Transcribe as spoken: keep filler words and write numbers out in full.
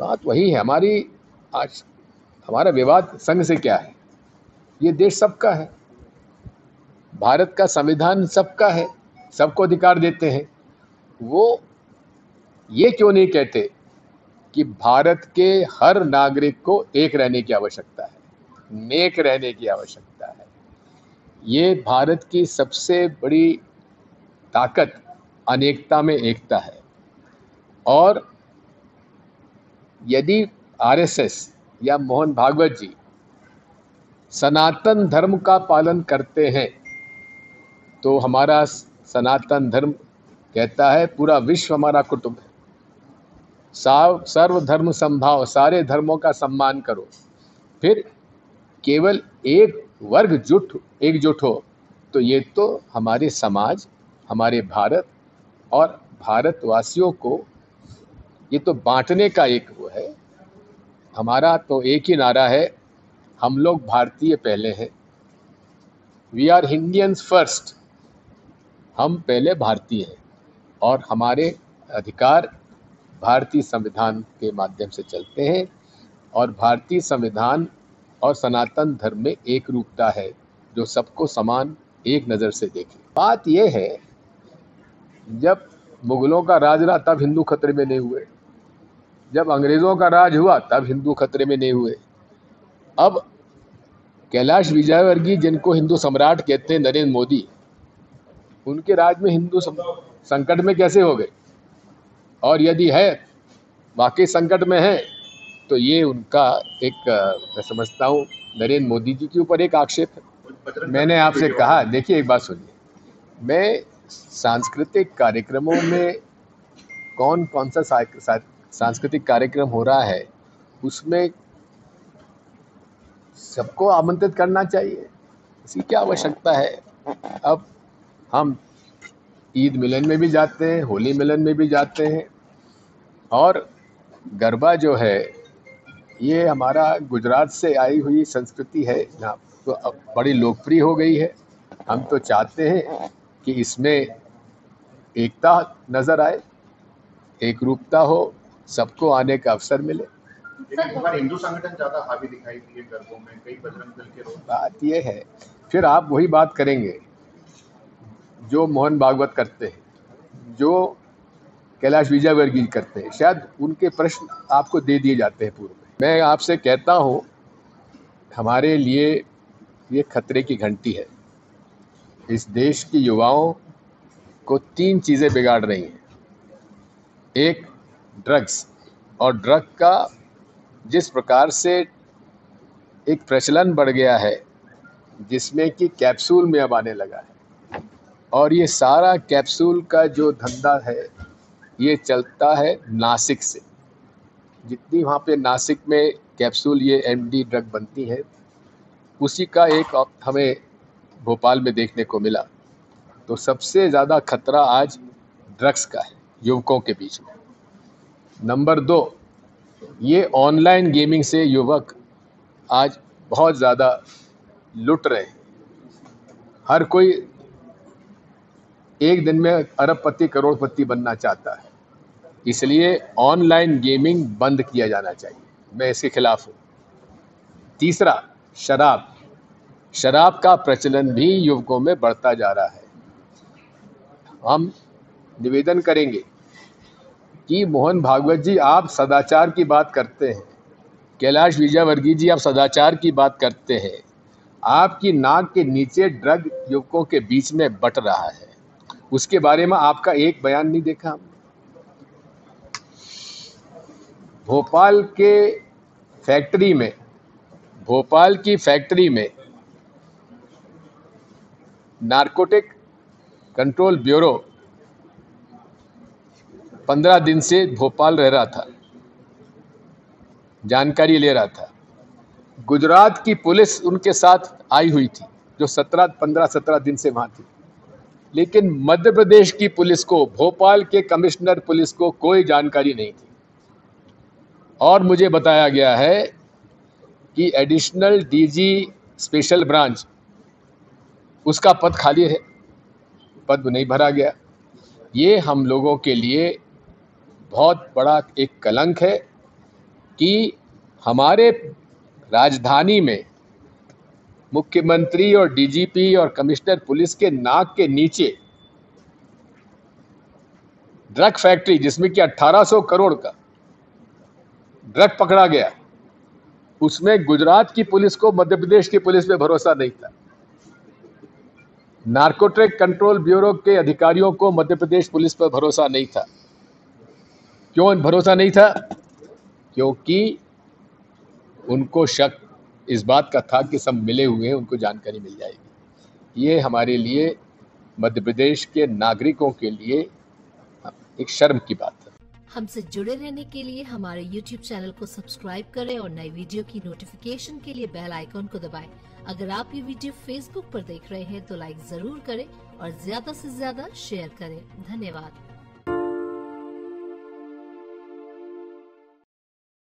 बात वही है हमारी। आज हमारा विवाद संघ से क्या है? ये देश सबका है, भारत का संविधान सबका है, सबको अधिकार देते हैं। वो ये क्यों नहीं कहते कि भारत के हर नागरिक को एक रहने की आवश्यकता है, नेक रहने की आवश्यकता है। ये भारत की सबसे बड़ी ताकत अनेकता में एकता है। और यदि आरएसएस या मोहन भागवत जी सनातन धर्म का पालन करते हैं तो हमारा सनातन धर्म कहता है पूरा विश्व हमारा कुटुंब है, साव सर्वधर्म संभाव, सारे धर्मों का सम्मान करो। फिर केवल एक वर्ग जुट एकजुट हो तो ये तो हमारे समाज, हमारे भारत और भारतवासियों को ये तो बांटने का एक वो है। हमारा तो एक ही नारा है, हम लोग भारतीय पहले हैं, वी आर इंडियंस फर्स्ट। हम पहले भारतीय हैं और हमारे अधिकार भारतीय संविधान के माध्यम से चलते हैं और भारतीय संविधान और सनातन धर्म में एक रूपता है जो सबको समान एक नज़र से देखे। बात यह है, जब मुगलों का राज रहा तब हिंदू खतरे में नहीं हुए, जब अंग्रेज़ों का राज हुआ तब हिंदू खतरे में नहीं हुए। अब कैलाश विजयवर्गीय जिनको हिंदू सम्राट कहते हैं, नरेंद्र मोदी, उनके राज में हिंदू संकट में कैसे हो गए? और यदि है वाकई संकट में है तो ये उनका एक, मैं समझता हूँ नरेंद्र मोदी जी के ऊपर एक आक्षेप है। मैंने आपसे कहा, देखिए एक बात सुनिए, मैं सांस्कृतिक कार्यक्रमों में कौन कौन सा सांस्कृतिक कार्यक्रम हो रहा है उसमें सबको आमंत्रित करना चाहिए, इसकी क्या आवश्यकता है? अब हम ईद मिलन में भी जाते हैं, होली मिलन में भी जाते हैं, और गरबा जो है ये हमारा गुजरात से आई हुई संस्कृति है, यहाँ तो अब बड़ी लोकप्रिय हो गई है। हम तो चाहते हैं कि इसमें एकता नज़र आए, एक रूपता हो, सबको आने का अवसर मिले। लेकिन हिंदू संगठन ज़्यादा हावी दिखाई दिए गरबों में, कई बजरंग दल के लोग। बात ये है, फिर आप वही बात करेंगे जो मोहन भागवत करते हैं, जो कैलाश विजयवर्गीय करते हैं, शायद उनके प्रश्न आपको दे दिए जाते हैं पूर्व में। मैं आपसे कहता हूँ, हमारे लिए ये खतरे की घंटी है। इस देश की युवाओं को तीन चीज़ें बिगाड़ रही हैं। एक, ड्रग्स, और ड्रग का जिस प्रकार से एक प्रचलन बढ़ गया है जिसमें कि कैप्सूल में अब आने लगा है, और ये सारा कैप्सूल का जो धंधा है ये चलता है नासिक से। जितनी वहाँ पे नासिक में कैप्सूल ये एमडी ड्रग बनती है, उसी का एक हमें भोपाल में देखने को मिला। तो सबसे ज़्यादा खतरा आज ड्रग्स का है युवकों के बीच में। नंबर दो, ये ऑनलाइन गेमिंग से युवक आज बहुत ज़्यादा लुट रहे हैं। हर कोई एक दिन में अरबपति करोड़पति बनना चाहता है, इसलिए ऑनलाइन गेमिंग बंद किया जाना चाहिए, मैं इसके खिलाफ हूँ। तीसरा, शराब शराब का प्रचलन भी युवकों में बढ़ता जा रहा है। हम निवेदन करेंगे कि मोहन भागवत जी, आप सदाचार की बात करते हैं, कैलाश विजयवर्गीय जी आप सदाचार की बात करते हैं, आपकी नाक के नीचे ड्रग युवकों के बीच में बट रहा है, उसके बारे में आपका एक बयान नहीं देखा हमने। भोपाल के फैक्ट्री में भोपाल की फैक्ट्री में नारकोटिक कंट्रोल ब्यूरो पंद्रह दिन से भोपाल रह रहा था, जानकारी ले रहा था। गुजरात की पुलिस उनके साथ आई हुई थी जो सत्रह पंद्रह सत्रह दिन से वहाँ थी, लेकिन मध्य प्रदेश की पुलिस को, भोपाल के कमिश्नर पुलिस को कोई जानकारी नहीं थी। और मुझे बताया गया है कि एडिशनल डीजी स्पेशल ब्रांच, उसका पद खाली है, पद नहीं भरा गया। ये हम लोगों के लिए बहुत बड़ा एक कलंक है कि हमारे राजधानी में मुख्यमंत्री और डीजीपी और कमिश्नर पुलिस के नाक के नीचे ड्रग फैक्ट्री, जिसमें कि अठारह सौ करोड़ का ड्रग पकड़ा गया, उसमें गुजरात की पुलिस को मध्य प्रदेश की पुलिस पे भरोसा नहीं था। नार्कोटिक कंट्रोल ब्यूरो के अधिकारियों को मध्य प्रदेश पुलिस पर भरोसा नहीं था। क्यों भरोसा नहीं था? क्योंकि उनको शक इस बात का था कि सब मिले हुए हैं, उनको जानकारी मिल जाएगी। ये हमारे लिए, मध्य प्रदेश के नागरिकों के लिए एक शर्म की बात है। हमसे जुड़े रहने के लिए हमारे यूट्यूब चैनल को सब्सक्राइब करें और नई वीडियो की नोटिफिकेशन के लिए बेल आइकॉन को दबाएं। अगर आप ये वीडियो फेसबुक पर देख रहे हैं तो लाइक जरूर करें और ज्यादा से ज्यादा शेयर करें। धन्यवाद।